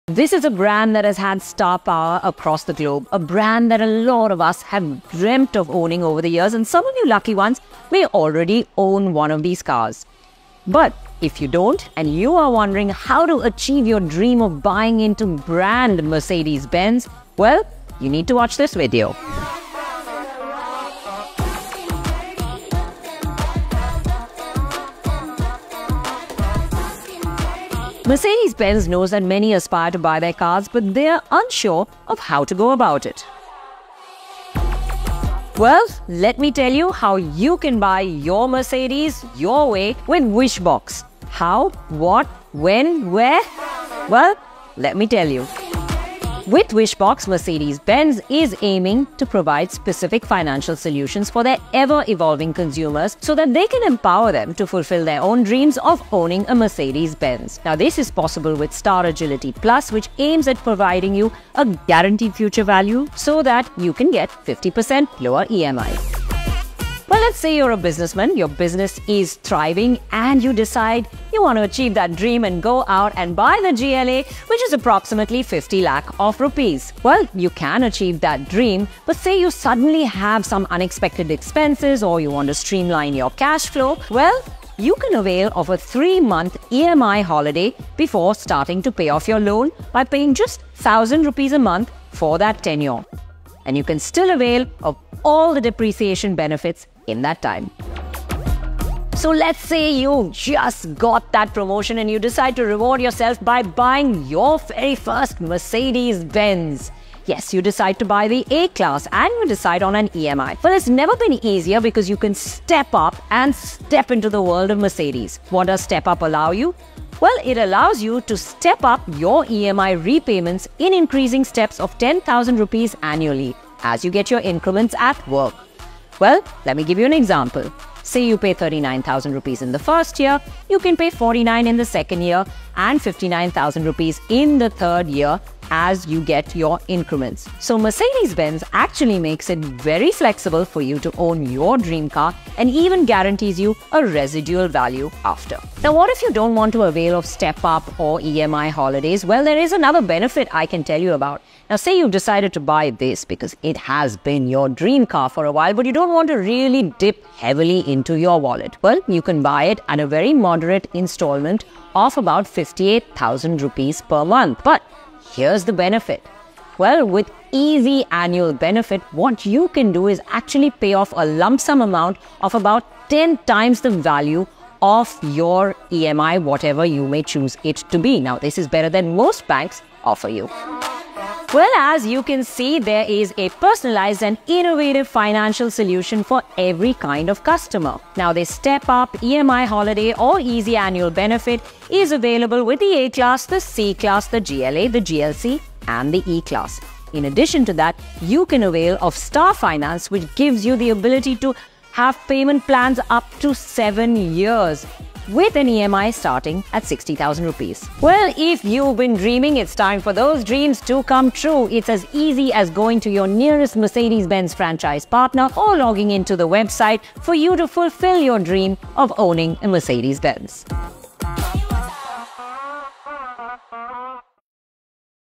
This is a brand that has had star power across the globe, a brand that a lot of us have dreamt of owning over the years, and some of you lucky ones may already own one of these cars. But if you don't, and you are wondering how to achieve your dream of buying into brand Mercedes-Benz, well, you need to watch this video. Mercedes-Benz knows that many aspire to buy their cars, but they are unsure of how to go about it. Well, let me tell you how you can buy your Mercedes your way with Wishbox. How, what, when, where? Well, let me tell you. With Wishbox, Mercedes-Benz is aiming to provide specific financial solutions for their ever-evolving consumers so that they can empower them to fulfill their own dreams of owning a Mercedes-Benz. Now, this is possible with Star Agility Plus, which aims at providing you a guaranteed future value so that you can get 50% lower EMIs. Well, let's say you're a businessman, your business is thriving, and you decide you want to achieve that dream and go out and buy the GLA, which is approximately 50 lakh of rupees. Well, you can achieve that dream, but say you suddenly have some unexpected expenses or you want to streamline your cash flow, well, you can avail of a 3-month EMI holiday before starting to pay off your loan by paying just 1,000 rupees a month for that tenure. And you can still avail of all the depreciation benefits in that time. So let's say you just got that promotion and you decide to reward yourself by buying your very first Mercedes-Benz. Yes, you decide to buy the A-Class and you decide on an EMI. Well, it's never been easier because you can step up and step into the world of Mercedes. What does Step Up allow you? Well, it allows you to step up your EMI repayments in increasing steps of 10,000 rupees annually as you get your increments at work. Well, let me give you an example. Say you pay 39,000 rupees in the first year, you can pay 49 in the second year and 59,000 rupees in the third year as you get your increments. So Mercedes-Benz actually makes it very flexible for you to own your dream car and even guarantees you a residual value after. Now, what if you don't want to avail of Step Up or EMI holidays? Well, there is another benefit I can tell you about. Now, say you've decided to buy this because it has been your dream car for a while, but you don't want to really dip heavily into your wallet. Well, you can buy it at a very moderate installment of about 58,000 rupees per month. But here's the benefit. Well, with easy annual benefit, what you can do is actually pay off a lump sum amount of about 10 times the value of your EMI, whatever you may choose it to be. Now, this is better than most banks offer you. Well, as you can see, there is a personalized and innovative financial solution for every kind of customer. Now, this Step Up, EMI holiday or easy annual benefit is available with the A-Class, the C-Class, the GLA, the GLC and the E-Class. In addition to that, you can avail of Star Finance, which gives you the ability to have payment plans up to 7 years, with an EMI starting at 60,000 rupees. Well, if you've been dreaming, it's time for those dreams to come true. It's as easy as going to your nearest Mercedes-Benz franchise partner or logging into the website for you to fulfill your dream of owning a Mercedes-Benz.